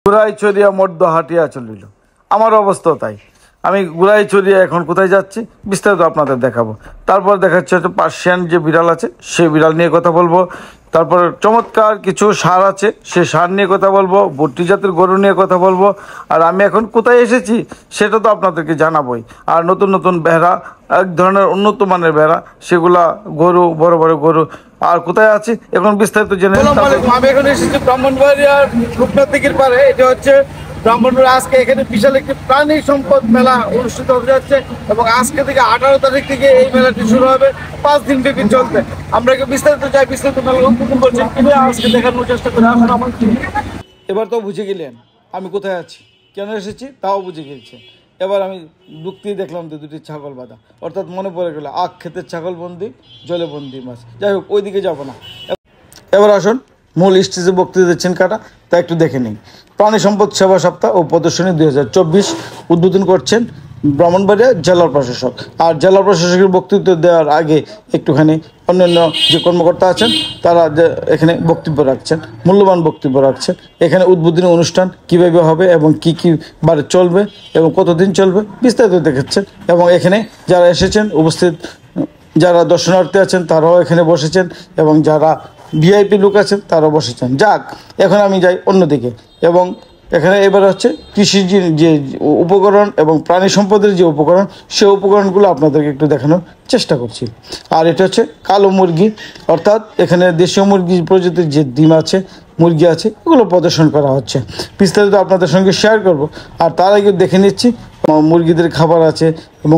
গুড়াইছড়িয়া মধ্য হাটিয়া চলিল। আমার অবস্থা তাই। আমি গুড়াইছড়িয়া এখন কোথায় যাচ্ছি বিস্তারিত আপনাদের দেখাবো। তারপর দেখাচ্ছে পার্সিয়ান যে বিড়াল আছে সেই বিড়াল নিয়ে কথা বলবো। তারপর চমৎকার কিছু সার আছে সে সার নিয়ে কথা বলবো। বট্টি জাতের গরু নিয়ে কথা বলবো। আর আমি এখন কোথায় এসেছি সেটা তো আপনাদেরকে জানাবোই। আর নতুন নতুন ভেড়া, এক ধরনের উন্নত মানের ভেড়া, সেগুলা গরু, বড় বড় গরু। আর কোথায় আছি এখন বিস্তারিত জেনে। আমি এখন এসেছি ব্রাহ্মণবাড়িয়ার রূপনাথ দিঘির পারে। এটা হচ্ছে ব্রাহ্মণবাড়িয়া। আজকে এখানে বিশাল একটি প্রাণী সম্পদ মেলা অনুষ্ঠিত হতে যাচ্ছে এবং আজকে থেকে 18 তারিখ থেকে এই মেলাটি শুরু হবে, 5 দিন ব্যাপী চলবে। আমরা বিস্তারিত যাই, বিস্তারিত মেলা উপভোগ করছি, আজকে দেখানোর চেষ্টা করি। আসুন আমার। এবার তো বুঝে গেলেন আমি কোথায় আছি, কেন এসেছি তাও বুঝে গেছেন। এবার আমি ঢুকতেই দেখলাম যে দুটি ছাগল বাঁধা, অর্থাৎ মনে পড়ে গেল আখ ক্ষেতের ছাগল বন্দি, জলে বন্দি মাছ। যাই হোক, ওইদিকে যাবো না। এবার আসুন মূল স্টেজে বক্তৃতা দিচ্ছেন কাটা, তা একটু দেখে নিই। প্রাণী সম্পদ সেবা সপ্তাহ ও প্রদর্শনী 2024 উদ্বোধন করছেন ব্রাহ্মণবাড়িয়া জেলার প্রশাসক। আর জেলা প্রশাসকের বক্তৃতা দেওয়ার আগে একটুখানি অন্যান্য যে কর্মকর্তা আছেন তারা এখানে বক্তব্য রাখছেন, মূল্যবান বক্তব্য রাখছেন। এখানে উদ্বোধনী অনুষ্ঠান কীভাবে হবে এবং কী কী বারে চলবে এবং কতদিন চলবে বিস্তারিত দেখাচ্ছেন। এবং এখানে যারা এসেছেন উপস্থিত, যারা দর্শনার্থী আছেন তারাও এখানে বসেছেন এবং যারা ভিআইপি লোক আছেন তারাও বসেছেন। যাক, এখন আমি যাই অন্যদিকে। এবং এখানে এবার হচ্ছে কৃষির যে উপকরণ এবং প্রাণী সম্পদের যে উপকরণ, সেই উপকরণগুলো আপনাদেরকে একটু দেখানোর চেষ্টা করছি। আর এটা হচ্ছে কালো মুরগি, অর্থাৎ এখানে দেশীয় মুরগি প্রজাতির যে ডিম আছে, মুরগি আছে, এগুলো প্রদর্শন করা হচ্ছে। বিস্তারিত আপনাদের সঙ্গে শেয়ার করব। আর তার আগে দেখে নিচ্ছি মুরগিদের খাবার আছে এবং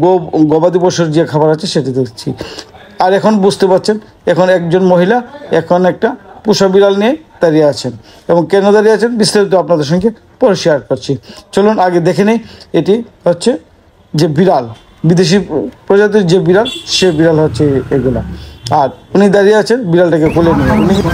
গবাদি পশুর যে খাবার আছে সেটা দেখছি। আর এখন বুঝতে পারছেন, এখন একজন মহিলা এখন একটা পোষা বিড়াল নিয়ে দাঁড়িয়ে আছেন এবং কেন দাঁড়িয়ে আছেন বিস্তারিত আপনাদের সঙ্গে পরে শেয়ার করছি। চলুন আগে দেখে নেই। এটি হচ্ছে যে বিড়াল, বিদেশি প্রজাতির যে বিড়াল, সে বিড়াল হচ্ছে এগুলা। আর উনি দাঁড়িয়ে আছেন বিড়ালটাকে কোলে নিয়ে।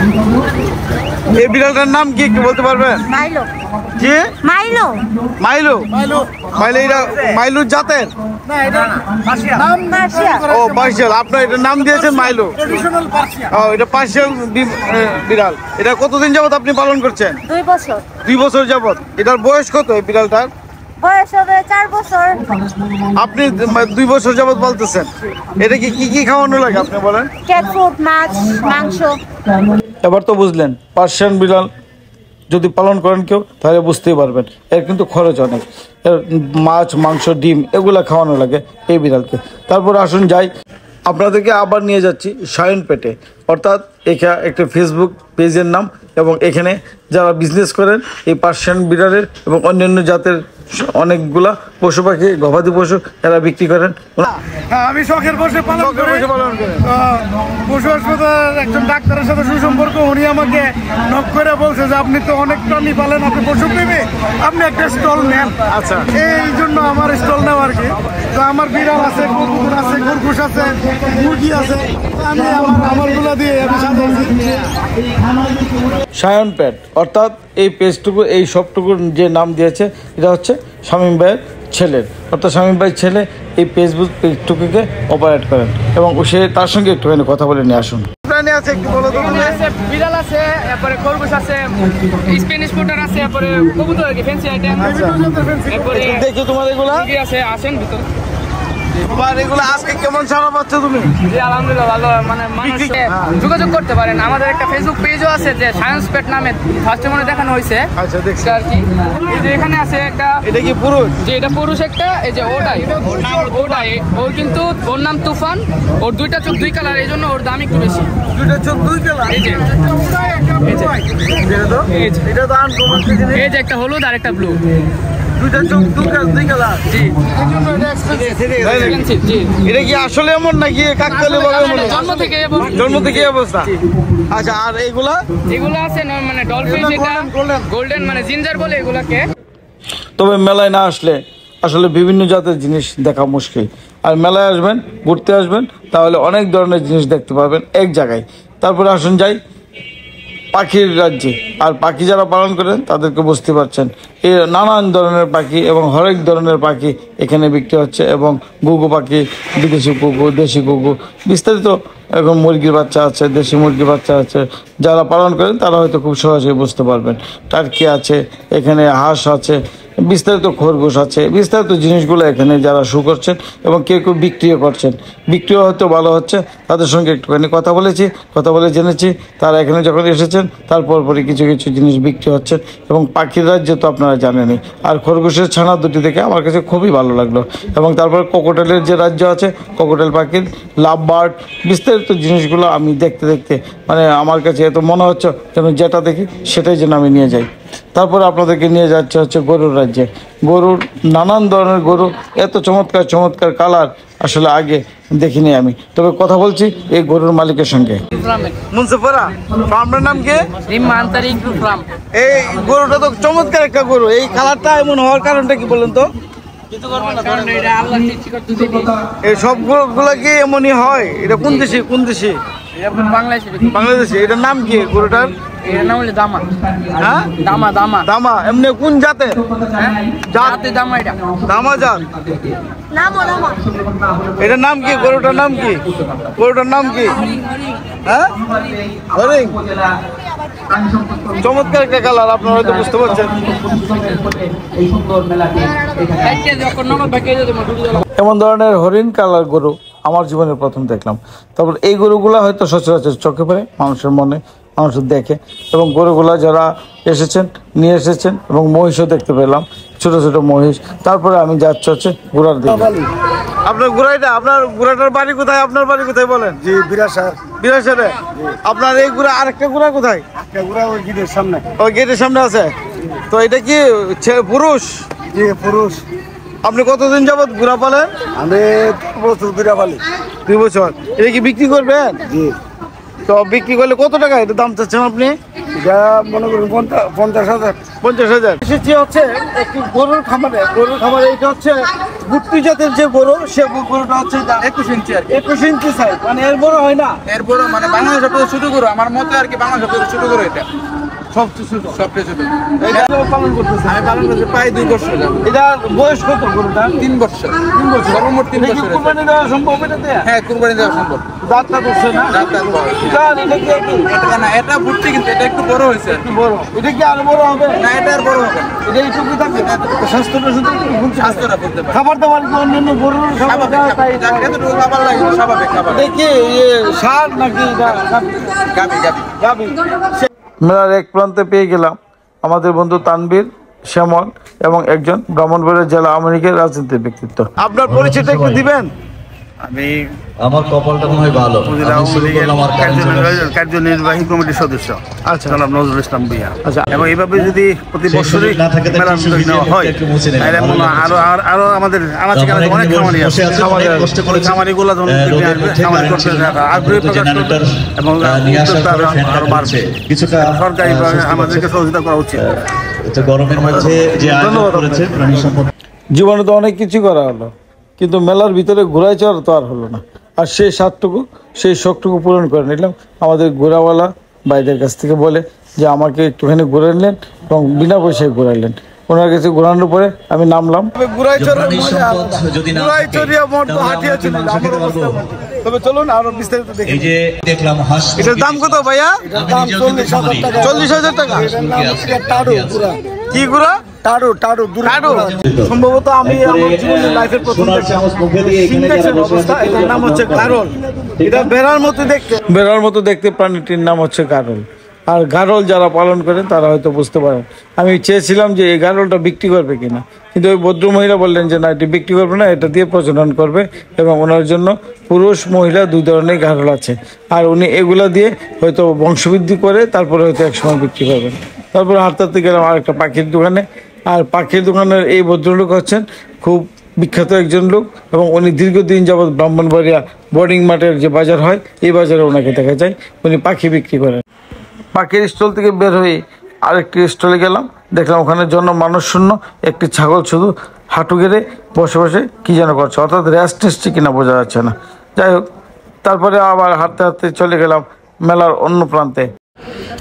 এই বিড়ালটার নাম কি একটু বলতে পারবেন? মাইলো। জি, মাইলো। মাইলো। মাইলো, এটা মাইলুর জাতের? না, এটা পার্সিয়ান। নাম পার্সিয়ান। ও, পার্সিয়ান। আপনার এটা নাম দিয়েছেন মাইলো। Traditional Persian. ও, এটা পার্সিয়ান বিড়াল। এটা কতদিন যাবত আপনি পালন করছেন? 2 বছর। 2 বছর যাবত। এটার বয়স কত এই বিড়ালটার? বয়স হবে 4 বছর। আপনি 2 বছর যাবত বলতেছেন। এটা কি খাওয়ানো লাগে আপনি বলেন? ক্যাট ফুড, মাছ, মাংস। এবার তো বুঝলেন, পার্সিয়ান বিড়াল যদি পালন করেন কেউ তাহলে বুঝতেই পারবেন এর কিন্তু খরচ অনেক। এর মাছ, মাংস, ডিম এগুলো খাওয়ানো লাগে এই বিড়ালকে। তারপর আসুন যাই, আপনাদেরকে আবার নিয়ে যাচ্ছি সায়ন পেটে, অর্থাৎ এখানে একটা ফেসবুক পেজের নাম। এবং এখানে যারা বিজনেস করেন এই পার্সিয়ান বিড়ালের এবং অন্যান্য জাতের অনেকগুলা পশু পাখি, গবাদি পশু এরা বিক্রি করেন। আমি শখের বসে পালন করি। পশু হাসপাতালের একজন ডাক্তারের সাথে সুসম্পর্ক। উনি আমাকে নক করে বলছে যে আপনি তো অনেক প্রাণী পালেন, আপনি পশু প্রেমী, আপনি একটা স্টল নেন। আচ্ছা, এই জন্য আমার স্টল নেওয়া আর কি। তো আমার বিড়াল আছে, কুকুর আছে, খরগোশ আছে, মুরগি আছে। আমি আমারগুলো দিয়ে আমি সাজাইছি সায়ন পেট, অর্থাৎ এই পেজটুকু, এই সবটুকুর যে নাম দিয়েছে এটা হচ্ছে শামীম ভাইয়ের ছেলের, অর্থাৎ শামীম ভাইয়ের ছেলে এই ফেসবুক পেজটুকুকে অপারেট করেন এবং সে তার সঙ্গে একটুখানি কথা বলে নিয়ে আসুন। প্রাণী আছে একটু বলো তো। বিড়াল আছে, এরপরে খরগোশ আছে, স্প্যানিশ পোটার আছে, এরপরে কবুতর আর কি ফ্যান্সি আইটেম। এরপরে দেখি তোমার এগুলা আছে, আসেন ভিতরে। তোমার এগুলো আজকে কেমন সারা পাচ্ছ তুমি? জি আলহামদুলিল্লাহ ভালো, মানে মানুষ যোগাযোগ করতে পারেন। আমাদের একটা ফেসবুক পেজও আছে যে সায়েন্স পেট নামে, ফার্স্টে মনে দেখানো হয়েছে। আচ্ছা, দেখছি আর কি। এই যে এখানে আছে একটা, এটা কি পুরুষ? যে এটা পুরুষ একটা, এই যে ওটাই ওর কিন্তু ওর নাম তুফান। ওর 2টা চোখ 2 কালার, এই জন্য ওর দাম একটু বেশি। 2টা চোখ 2 কালার? এই যে এই যে একটা হলুদ আর একটা ব্লু। 2টা চোখ 2 কালার। জি, জি। এটা কি আসলে এমন নাকি কাকতালীয় ভাবে জন্ম থেকে অবস্থা? আচ্ছা, আর এগুলো আছে মানে ডলফিন, যেটা গোল্ডেন মানে জিঞ্জার বলে এগুলাকে। তবে মেলায় না আসলে আসলে বিভিন্ন জাতের জিনিস দেখা মুশকিল। আর মেলায় আসবেন, ঘুরতে আসবেন, তাহলে অনেক ধরনের জিনিস দেখতে পাবেন এক জায়গায়। তারপরে আসুন যাই, পাখির রাজ্যে। আর পাখি যারা পালন করেন তাদেরকে বুঝতে পারছেন, এই নানান ধরনের পাখি এবং হরেক ধরনের পাখি এখানে বিক্রি হচ্ছে, এবং ঘুঘু পাখি, বিদেশি ঘুঘু, দেশি ঘুঘু, বিস্তারিত এখন মুরগির বাচ্চা আছে, দেশি মুরগির বাচ্চা আছে। যারা পালন করেন তারা হয়তো খুব সহজেই বুঝতে পারবেন। টার্কি আছে, এখানে হাঁস আছে, বিস্তারিত খরগোশ আছে, বিস্তারিত জিনিসগুলো এখানে যারা শু করছেন এবং কেউ কেউ বিক্রিও করছেন। বিক্রিও হয়তো ভালো হচ্ছে। তাদের সঙ্গে একটুখানি কথা বলেছি, কথা বলে জেনেছি তারা এখানে যখন এসেছেন তারপর পরই কিছু কিছু জিনিস বিক্রি হচ্ছে। এবং পাখির রাজ্য তো আপনারা জানেনই। আর খরগোশের ছানা দুটি থেকে আমার কাছে খুবই ভালো লাগলো। এবং তারপর কোকোটেলের যে রাজ্য আছে, কোকোটেল পাখির, লাভ বার্ড, বিস্তারিত জিনিসগুলো আমি দেখতে দেখতে মানে আমার কাছে এত মনে হচ্ছে যেন যেটা দেখি সেটাই যেন আমি নিয়ে যাই। তারপরে আপনাদেরকে নিয়ে যাচ্ছে হচ্ছে গরুর রাজ্যে। গরুর নানান ধরনের গরু, এত চমৎকার চমৎকার কালার আসলে আগে দেখিনি আমি। তবে কথা বলছি এই গরুর মালিকের সঙ্গে। মুন্সিপাড়া ফার্মের নাম কি? এই গরুটা তো চমৎকার একটা গরু, এই কালারটা এমন হওয়ার কারণটা কি বলেন তো? এই সব গরুগুলা কি এমনই হয়? এটা কোন দেশি, কোন দেশি? বাংলাদেশি। এটার নাম কি গরুটার? এর নাম হলো দামা। হ্যাঁ, দামা দামা দামা। এমনি কোন জাতের? জাতে দামা। এটা দামা জাত। নামো নামো এটার নাম কি? গরুটার নাম কি? গরুটার নাম কি? হ্যাঁ, হরিং। চমৎকার একটা কালার, আপনারা হয়তো বুঝতে পারছেন। এমন ধরনের হরিণ কালার গরু আমার জীবনে প্রথম দেখলাম। তারপর এই গরুগুলা হয়তো সচরাচর চোখে পড়ে, মানুষের মনে, মানুষ দেখে। এবং গরুগুলা যারা এসেছেন নিয়ে এসেছেন, এবং মহিষও দেখতে পেলাম, ছোট ছোট মহিষ। তারপরে আমি যাচ্ছি হচ্ছে ঘোড়ার দিকে। আপনার ঘোড়াটা, আপনার ঘোড়াটার বাড়ি কোথায়? আপনার বাড়ি কোথায় বলেন? জি, বিরাসার। বিরাসারে। আপনার এই ঘোড়া, আরেকটা ঘোড়া কোথায়? ঘোড়া ওই গিটের সামনে। ওই গেটের সামনে আছে। তো এটা কি পুরুষ? জি, পুরুষ। আপনি কতদিন যাবত ঘোড়া পালেন? আমি 2 বছর ঘুরা পালি। 2 বছর। এটা কি বিক্রি করবেন? জি। তো বিক্রি করলে কত টাকা এটা দাম চাচ্ছেন আপনি? যা মনে করুন 50,000। 50,000। এসেছি হচ্ছে একটি গরুর খামারে। গরুর খামারে এটা হচ্ছে গুট্টি জাতের যে গরু, সে গরুটা হচ্ছে 21 ইঞ্চি আর কি। 21 ইঞ্চি সাইজ, মানে এর বড় হয় না। এর বড় মানে বাংলাদেশ সবচেয়ে ছোট গরু আমার মতে আর কি। বাংলাদেশ সবচেয়ে ছোট গরু এটা, সবচেয়ে ছোট। সবচেয়ে ছোট। এটা পালন করতেছে। আমি পালন করছি প্রায় 2 বছর যাবে। এটা বয়স কত গরুটা? 3 বছর। 3 বছর। সর্বমোট 3 এটা কি বছর। কুরবানি দেওয়া সম্ভব এটাতে? হ্যাঁ, কুরবানি দেওয়া সম্ভব। দাঁতটা করছে না? দাঁত বয়স। এটা কি একটু এটা না, এটা ফুটছে কিন্তু এটা একটু বড় হয়েছে। বড়? এটা কি আরো বড় হবে? না, এটা আর বড় হবে। এটা এইটুকু থাকবে? স্বাস্থ্যটা শুধু একটু ভুলছে। স্বাস্থ্যটা বলতে পারে। খাবার দাবার কি অন্যান্য গরুর খাবার স্বাভাবিক দেওয়া তাই? যার যতটুকু খাবার লাগে স্বাভাবিক খাবার। দেখি সার নাকি গাবি গাবি। গাবি। মেলার এক প্রান্তে পেয়ে গেলাম আমাদের বন্ধু তানবীর, শ্যামল এবং একজন ব্রাহ্মণবাড়িয়া জেলা আওয়ামী লীগের রাজনীতির ব্যক্তিত্ব। আপনার পরিচয়টা একটু দিবেন? আমি আমার কপালটা মনে হয় ভালো। আমি শুরু করলাম আর কার্যনির্বাহী কমিটির সদস্য আচ্ছা। জনাব নজরুল ইসলাম ভূঁইয়া। আচ্ছা। এবং এইভাবে যদি প্রতি বছরই না থাকে তাহলে মেলার উদ্যোগ নেওয়া হয় তাহলে মনে হয় আরো আমাদের আনাচে কানাচে অনেক খামারি আছে। খামারিগুলো যখন দেখবে আসবে, খামারি করতে আগ্রহী প্রকাশ করবে এবং উদ্যোক্তা আরো বাড়বে। কিছুটা সরকারিভাবে আমাদেরকে সহযোগিতা করা উচিত। গরমের মধ্যে যে আয়োজন করেছে প্রাণী সম্পদ। জীবনে তো অনেক কিছু করা হলো, কিন্তু মেলার ভিতরে ঘোরায় চড়া তো আর হলো না। আর সেই স্বাদটুকু, সেই শখটুকু পূরণ করে নিলাম আমাদের ঘোরাওয়ালা ভাইদের কাছ থেকে বলে যে আমাকে একটুখানি ঘুরে নিলেন এবং বিনা পয়সায় ঘোরালেন। ওনার কাছে ঘোরানোর পরে আমি নামলাম। তবে চলুন আরো বিস্তারিত দেখি। এই যে দেখলাম হাঁস, এটার দাম কত ভাইয়া? দাম 40,000 টাকা। কি গুড়া? টাড়ু সম্ভবত আমি আমার জীবনের লাইফের প্রথম সিনট্যাক্সের অবস্থা। এটার নাম হচ্ছে গারল। এটা বেড়ার মতো দেখতে প্রাণীটির নাম হচ্ছে গারল। আর গারল যারা পালন করেন তারা হয়তো বুঝতে পারেন। আমি চেয়েছিলাম যে এই গারলটা বিক্রি করবে কিনা, কিন্তু ওই ভদ্র মহিলা বললেন যে না, এটি বিক্রি করবে না, এটা দিয়ে প্রজনন করবে এবং ওনার জন্য পুরুষ মহিলা 2 ধরনের গারল আছে। আর উনি এগুলা দিয়ে হয়তো বংশবৃদ্ধি করে তারপরে হয়তো একসময় বিক্রি করবেন। তারপরে হাঁটতে গেলাম আরেকটা পাখির দোকানে। আর পাখির দোকানের এই ভদ্রলোক হচ্ছেন খুব বিখ্যাত একজন লোক এবং উনি দীর্ঘদিন যাবৎ ব্রাহ্মণবাড়িয়া বোর্ডিং মাঠের যে বাজার হয় এই বাজারে ওনাকে দেখা যায়। উনি পাখি বিক্রি করেন। পাখির স্টল থেকে বের হয়ে আরেকটি স্টলে গেলাম, দেখলাম ওখানে মানুষ শূন্য। একটি ছাগল শুধু হাঁটু গেড়ে বসে বসে কী যেন করছে, অর্থাৎ রেস্ট নিচ্ছে কিনা বোঝা যাচ্ছে না। যাই হোক, তারপরে আবার হাঁটতে হাঁটতে চলে গেলাম মেলার অন্য প্রান্তে।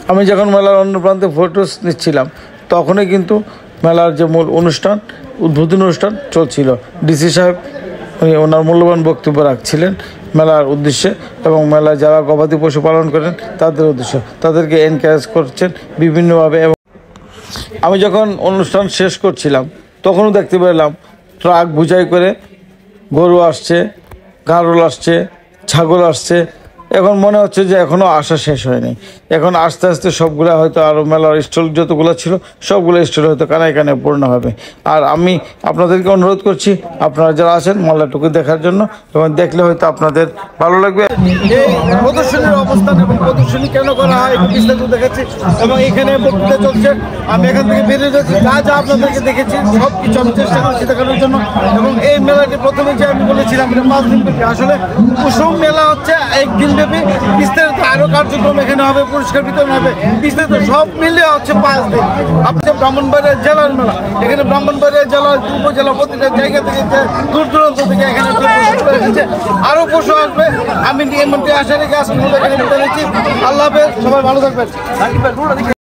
আমি যখন মেলার অন্য প্রান্তে ফটোস নিচ্ছিলাম তখনই কিন্তু মেলার যে মূল অনুষ্ঠান, উদ্বোধনী অনুষ্ঠান চলছিল। ডিসি সাহেব উনি ওনার মূল্যবান বক্তব্য রাখছিলেন মেলার উদ্দেশ্যে এবং মেলায় যারা গবাদি পশু পালন করেন তাদের উদ্দেশ্যে, তাদেরকে এনকারেজ করছেন বিভিন্নভাবে। এবং আমি যখন অনুষ্ঠান শেষ করছিলাম তখনও দেখতে পেলাম ট্রাক বোঝাই করে গরু আসছে, গাড়ল আসছে, ছাগল আসছে। এখন মনে হচ্ছে যে এখনও আসা শেষ হয়নি। এখন আস্তে আস্তে সবগুলো হয়তো আরও মেলার স্টল যতগুলো ছিল সবগুলো স্টল হয়তো কানায় কানায় পূর্ণ হবে। আর আমি আপনাদেরকে অনুরোধ করছি আপনারা যারা আছেন মেলাটুকু দেখার জন্য, এবং দেখলে হয়তো আপনাদের ভালো লাগবে। এই প্রদর্শনীর অবস্থান এবং প্রদর্শনী কেন করা হয় বিস্তারিত দেখাচ্ছি এবং এখানে বক্তৃতা চলছে। আমি এখান থেকে বেরিয়ে যাচ্ছি, যা যা আপনাদেরকে দেখেছি সব কিছু আমি চেষ্টা করছি দেখানোর জন্য। এবং এই মেলাটি প্রথমে যে আমি বলেছিলাম 5 দিন ব্যাপী, আসলে কুসুম মেলা হচ্ছে 1 দিন ব্যাপী। বিস্তারিত আরো কার্যক্রম এখানে হবে, পুরস্কার বিতরণ হবে, বিস্তারিত সব মিলিয়ে হচ্ছে 5 দিন। আপনি ব্রাহ্মণবাড়িয়া জেলার মেলা, এখানে ব্রাহ্মণবাড়িয়া জেলার উপজেলা প্রতিটা জায়গা থেকে দূর দূরান্ত থেকে এখানে এসেছে, আরো পশু আসবে। আমি এমনটি আশা রেখে আজকে এখানে বিদায় নিচ্ছি। আল্লাহ হাফেজ, সবাই ভালো থাকবেন।